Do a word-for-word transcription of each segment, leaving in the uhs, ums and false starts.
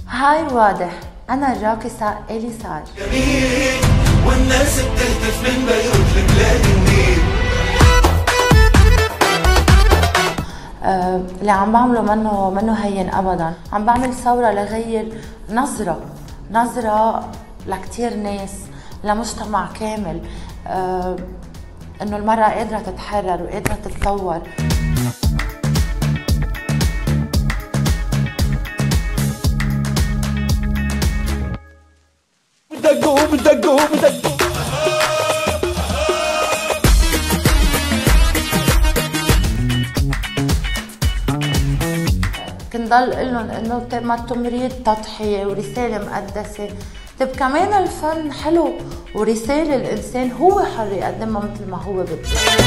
هاي واضح، أنا الراقصة إليسار. جميل والناس بتهتف من بيروت لبلاد النيل. آه اللي عم بعمله منه منه هين أبدا، عم بعمل ثورة لغير نظرة نظرة لكتير ناس، لمجتمع كامل، آه إنه المرأة قادرة تتحرر وقادرة تتطور. بدقوا بدقوا بدقوا كنت ضل اقول لهم انه ما التمريض تضحيه ورساله مقدسه، طيب كمان الفن حلو ورساله الانسان هو حر يقدمها مثل ما هو بده.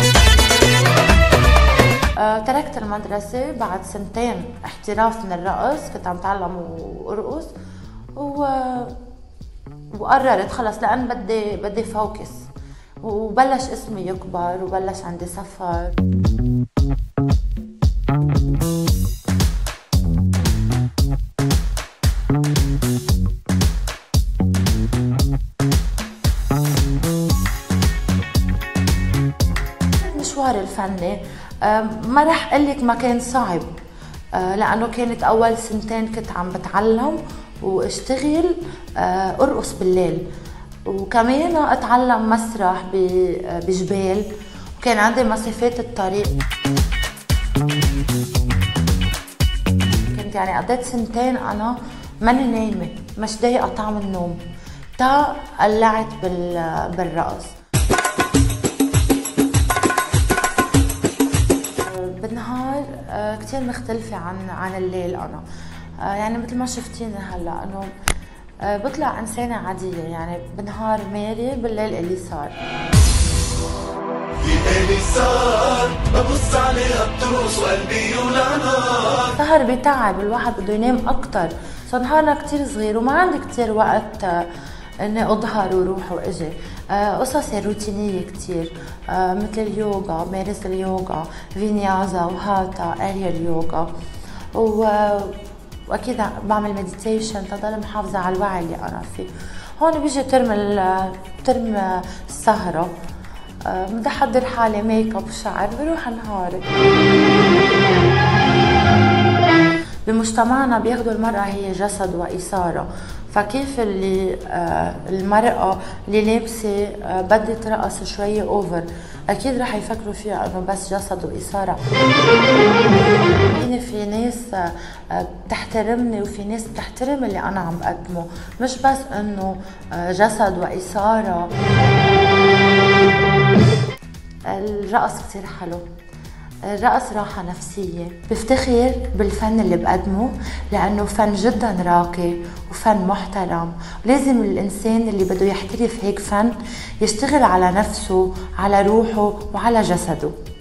أه تركت المدرسه بعد سنتين احتراف من الرقص، كنت عم اتعلم وارقص و وقررت خلص لان بدي بدي فوكس، وبلش اسمي يكبر وبلش عندي سفر. مشوار الفني ما رح قلك ما كان صعب، لانه كانت اول سنتين كنت عم بتعلم واشتغل ارقص بالليل، وكمان اتعلم مسرح بجبال، وكان عندي مسافات الطريق. كنت يعني قضيت سنتين انا ماني نايمه، مش ضايقه طعم النوم، تا قلعت بالرقص. بالنهار كتير مختلفه عن عن الليل انا، يعني مثل ما شفتيني هلا انه بطلع انسانه عاديه، يعني بالنهار ماري بالليل اليسار. اليسار ببص عليها بترقص وقلبي يولع نار. سهر بتعب، الواحد بده ينام اكثر، صار نهارنا كثير صغير وما عندي كثير وقت اني اظهر وروح واجي. قصصي روتينيه كثير، مثل اليوغا، مارس اليوغا، فينيازا وهاتا، اريال يوغا، و واكيد بعمل مديتيشن تضل محافظه على الوعي اللي انا فيه. هون بيجي ترم ترم السهره، بدي احضر حالي ميك اب شعر، بروح نهاري. بمجتمعنا بياخذوا المراه هي جسد واثاره، فكيف اللي المراه اللي لابسه بدها ترقص شويه اوفر، اكيد رح يفكروا فيها انه بس جسد واثاره. في ناس بتحترمني وفي ناس بتحترم اللي انا عم بقدمه، مش بس انه جسد واثاره. الرقص كثير حلو، الرقص راحة نفسية، بفتخر بالفن اللي بقدمه لأنه فن جدا راقي وفن محترم، ولازم الإنسان اللي بده يحترف هيك فن يشتغل على نفسه، على روحه وعلى جسده.